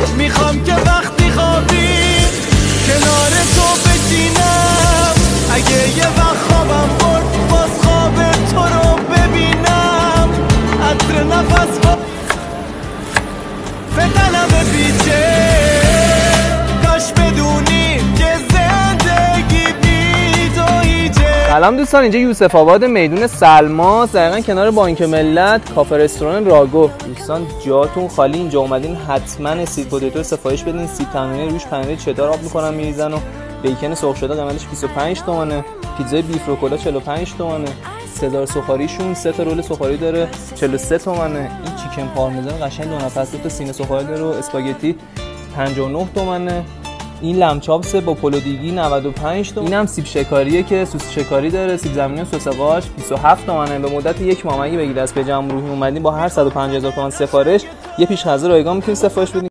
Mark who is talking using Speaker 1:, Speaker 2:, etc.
Speaker 1: میخوام که وقتی خوابی کنار تو بشینم، اگه یه وقت خوابم برد باز خواب تو رو ببینم. عطر نفس با فقلم پیچه، کاش بدونی که زندگی بی تو هیچه.
Speaker 2: سلام دوستان، اینجا یوسف آباد میدون سلماس، دقیقا کنار بانک ملت، کافه رستوران راگو. دوستان جاتون خالی، اینجا اومدین حتما سیت پتیتو سفارش بدین. سیب تمرینی روش پنیر چدار آب میکنن میریزن و بیکن سرخ شده قیمتش 25 تومنه. پیتزای بیف روکولا 45 تومنه. سزار سفاریشون 3 تا رول سفاری داره 43 تومنه. این چیکن پارمزان قشنگ دو نفس 2 تا سینه سفاری داره و اسپاگتی 59 تومنه. این لمچاپس با پلودیگی 95 تومن. اینم سیب شکاریه که سس شکاری داره، سیب زمینی و سس قاش 27 تومنه. به مدت یک ماه اگه بگید از پیج امروحی اومدین با هر 150,000 تومان سفارش یه پیش خزه رایگان میتونید سفارش بدین.